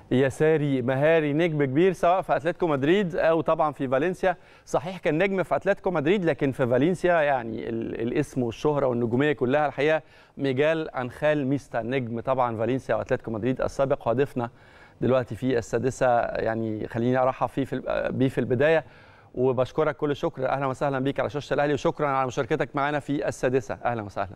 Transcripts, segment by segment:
يساري مهاري نجم كبير سواء في اتلتيكو مدريد او طبعا في فالنسيا. صحيح كان نجم في اتلتيكو مدريد، لكن في فالنسيا يعني الاسم والشهره والنجوميه كلها الحقيقه ميغال أنخيل ميستا، نجم طبعا فالنسيا واتلتيكو مدريد السابق وهدفنا دلوقتي في السادسه. يعني خليني ارحب بيه في البدايه وبشكرك كل الشكر. اهلا وسهلا بيك على شاشه الاهلي وشكرا على مشاركتك معنا في السادسه. اهلا وسهلا.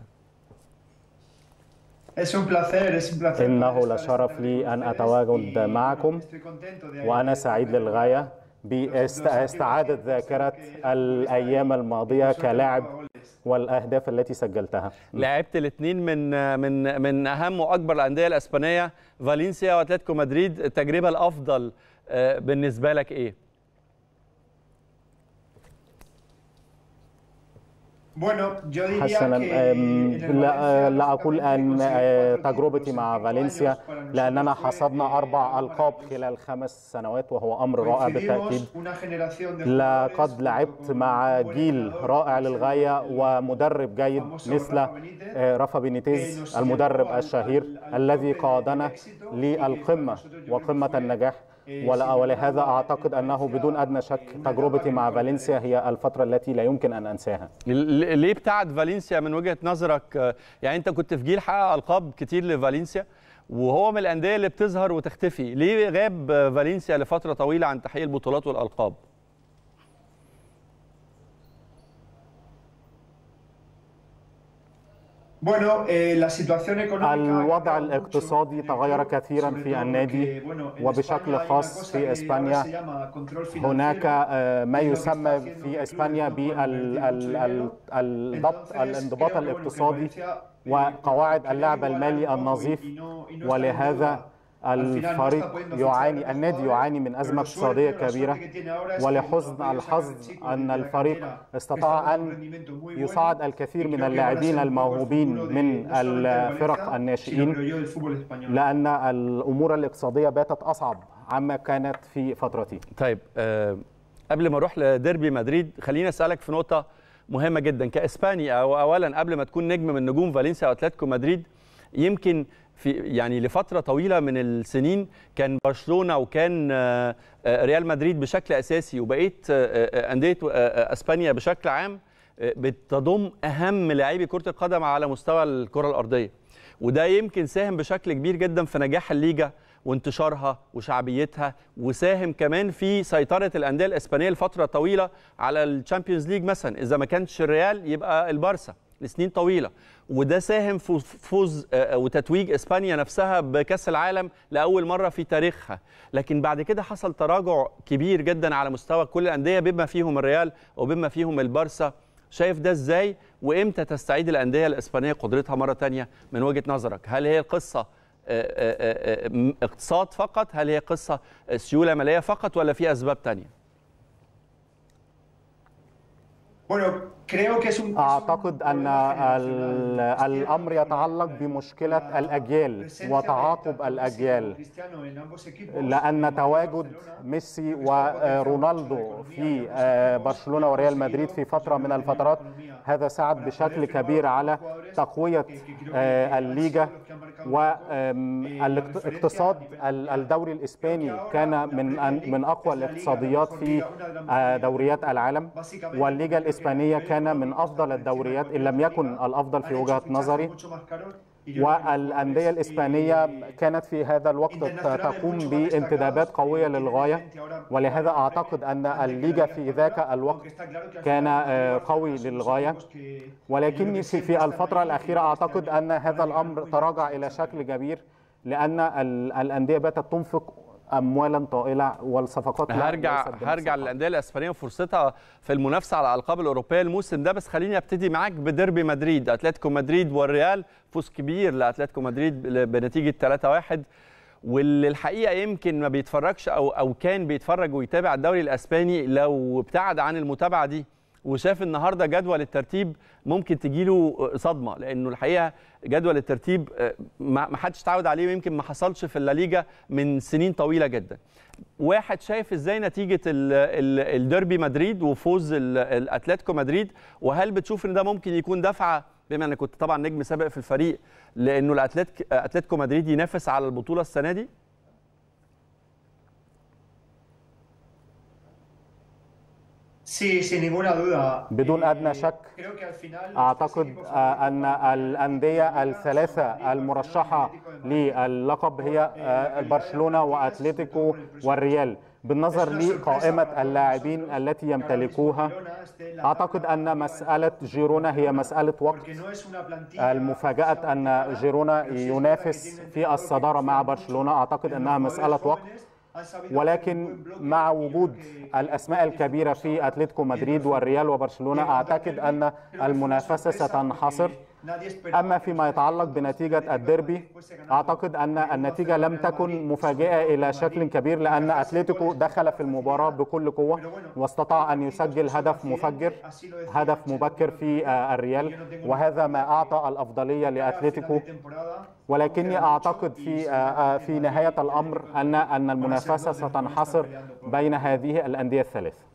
إنه لشرف لي أن أتواجد معكم، وأنا سعيد للغاية باستعادة ذاكرة الأيام الماضية كلاعب والأهداف التي سجلتها. لعبت الاثنين من أهم وأكبر الأندية الأسبانية، فالنسيا وأتلتيكو مدريد. التجربة الأفضل بالنسبة لك إيه؟ حسنا، لا أقول أن تجربتي مع فالنسيا، لأننا حصدنا 4 ألقاب خلال 5 سنوات وهو أمر رائع بالتأكيد. لقد لعبت مع جيل رائع للغاية ومدرب جيد مثل رافا بينيتيز المدرب الشهير الذي قادنا للقمة وقمة النجاح. ولهذا أعتقد أنه بدون أدنى شك تجربتي مع فالنسيا هي الفترة التي لا يمكن أن أنساها. ليه ابتعد فالنسيا من وجهة نظرك؟ يعني أنت كنت في جيل حقق ألقاب كتير لفالنسيا وهو من الأندية اللي بتظهر وتختفي، ليه غاب فالنسيا لفترة طويلة عن تحقيق البطولات والألقاب؟ الوضع الاقتصادي تغير كثيرا في النادي وبشكل خاص في إسبانيا. هناك ما يسمى في إسبانيا بالانضباط الاقتصادي وقواعد اللعب المالي النظيف، ولهذا النادي يعاني من أزمة اقتصادية كبيرة. ولحسن الحظ أن الفريق استطاع أن يصعد الكثير من اللاعبين الموهوبين من الفرق الناشئين، لأن الأمور الاقتصادية باتت أصعب عما كانت في فترتي. طيب قبل ما أروح لديربي مدريد خليني أسألك في نقطة مهمة جدا كإسباني. أولا قبل ما تكون نجم من نجوم فالنسيا وأتلتيكو مدريد، يمكن يعني لفترة طويلة من السنين كان برشلونة وكان ريال مدريد بشكل أساسي وبقية أندية أسبانيا بشكل عام بتضم أهم لاعبي كرة القدم على مستوى الكرة الأرضية، وده يمكن ساهم بشكل كبير جدا في نجاح الليجا وانتشارها وشعبيتها، وساهم كمان في سيطرة الأندية الإسبانية لفترة طويلة على الشامبيونز ليج مثلا. إذا ما كانش الريال يبقى البارسا لسنين طويلة، وده ساهم في فوز وتتويج إسبانيا نفسها بكأس العالم لأول مرة في تاريخها. لكن بعد كده حصل تراجع كبير جدا على مستوى كل الأندية بما فيهم الريال وبما فيهم البارسا. شايف ده إزاي؟ وإمتى تستعيد الأندية الإسبانية قدرتها مرة تانية من وجهة نظرك؟ هل هي القصة اقتصاد فقط؟ هل هي قصة سيولة مالية فقط؟ ولا في أسباب تانية؟ أعتقد أن الأمر يتعلق بمشكلة الأجيال وتعاقب الأجيال، لأن تواجد ميسي ورونالدو في برشلونة وريال مدريد في فترة من الفترات هذا ساعد بشكل كبير على تقوية الليجا والاقتصاد. الدوري الإسباني كان من أقوى الاقتصاديات في دوريات العالم، والليجا الإسبانية كان من أفضل الدوريات إن لم يكن الأفضل في وجهة نظري. والأندية الإسبانية كانت في هذا الوقت تقوم بانتدابات قوية للغاية، ولهذا أعتقد أن الليجا في ذاك الوقت كان قوي للغاية. ولكني في الفترة الأخيرة أعتقد أن هذا الأمر تراجع إلى شكل كبير، لأن الأندية باتت تنفق أموالا طائلة والصفقات. هرجع للأندية الإسبانية وفرصتها في المنافسة على الألقاب الأوروبية الموسم ده، بس خليني أبتدي معاك بديربي مدريد. أتلتيكو مدريد والريال، فوز كبير لأتلتيكو مدريد بنتيجة 3-1، واللي الحقيقة يمكن ما بيتفرجش أو كان بيتفرج ويتابع الدوري الإسباني لو ابتعد عن المتابعة دي وشاف النهارده جدول الترتيب ممكن تجيله صدمه، لانه الحقيقه جدول الترتيب ما حدش تعود عليه ويمكن ما حصلش في الليجا من سنين طويله جدا. واحد شايف ازاي نتيجه الديربي مدريد وفوز الاتلتيكو مدريد، وهل بتشوف ان ده ممكن يكون دفعه بما انك كنت طبعا نجم سابق في الفريق لانه الاتلتيكو مدريد ينافس على البطوله السنه دي؟ بدون أدنى شك أعتقد أن الأندية الثلاثة المرشحة للقب هي برشلونة وأتلتيكو والريال. بالنظر لقائمة اللاعبين التي يمتلكوها، أعتقد أن مسألة جيرونا هي مسألة وقت. المفاجأة أن جيرونا ينافس في الصدارة مع برشلونة أعتقد أنها مسألة وقت، ولكن مع وجود الأسماء الكبيرة في أتلتيكو مدريد والريال وبرشلونة أعتقد أن المنافسة ستنحصر. أما فيما يتعلق بنتيجة الديربي، أعتقد أن النتيجة لم تكن مفاجئة إلى شكل كبير، لأن أتلتيكو دخل في المباراة بكل قوة واستطاع أن يسجل هدف مفجر، هدف مبكر في الريال، وهذا ما أعطى الأفضلية لأتلتيكو. ولكني أعتقد في نهاية الأمر أن المنافسة ستنحصر بين هذه الأندية الثلاث.